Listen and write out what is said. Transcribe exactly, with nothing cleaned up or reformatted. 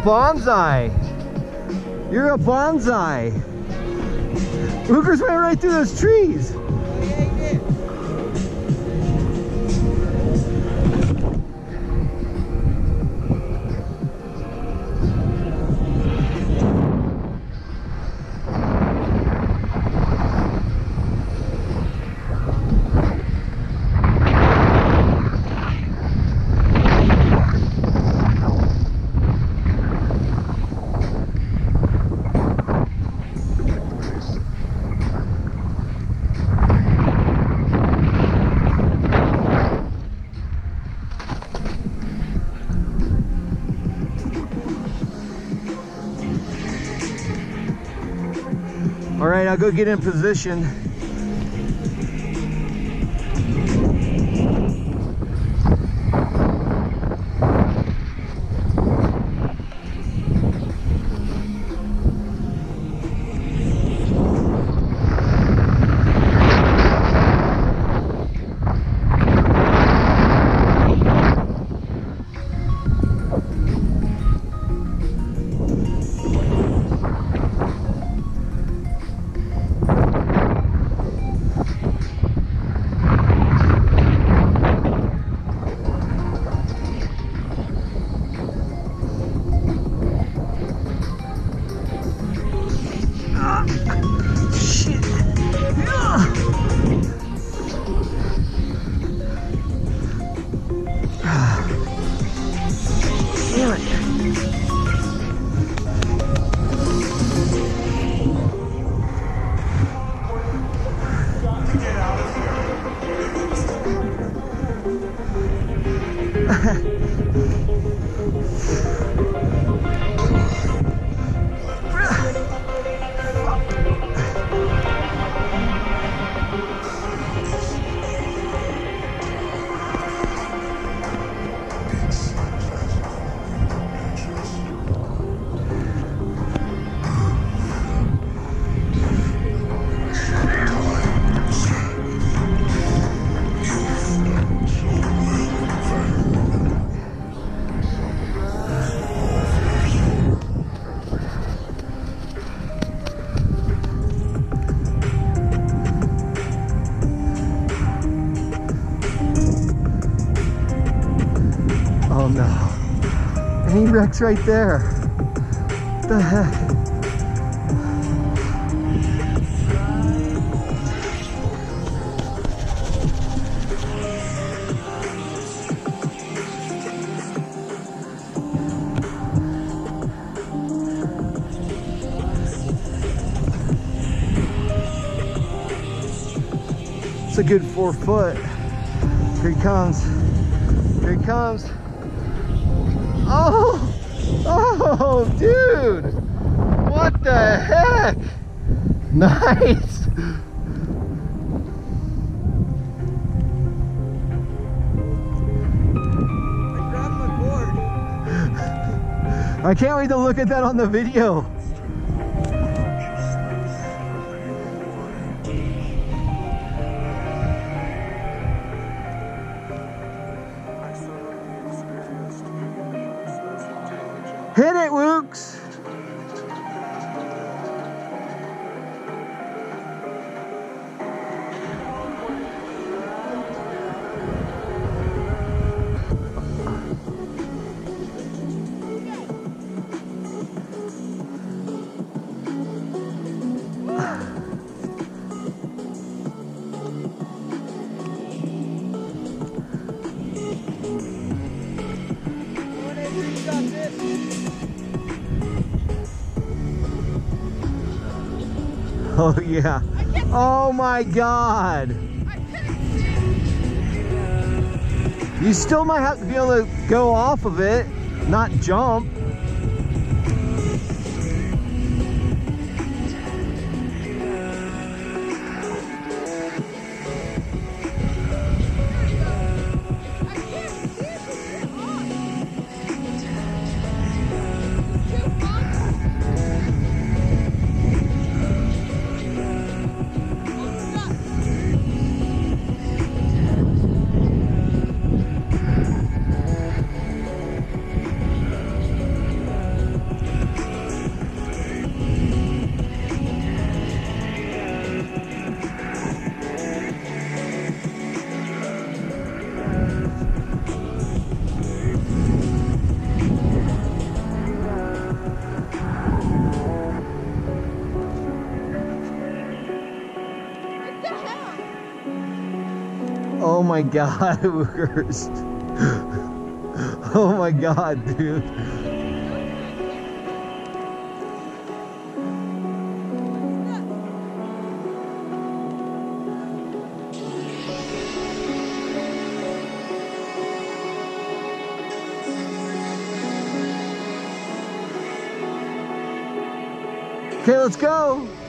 bonsai. You're a bonsai. Lucas went right through those trees. All right, I'll go get in position. Oh no. And he wrecks right there. What the heck? It's a good four foot. Here he comes. Here he comes. Oh, oh, dude, what the heck? Nice. I grabbed my board. I can't wait to look at that on the video. Hit it, Wooks! Oh yeah. Oh my God. You still might have to be able to go off of it, not jump. Oh my god, Wookers. Oh my god, dude. Okay, let's go.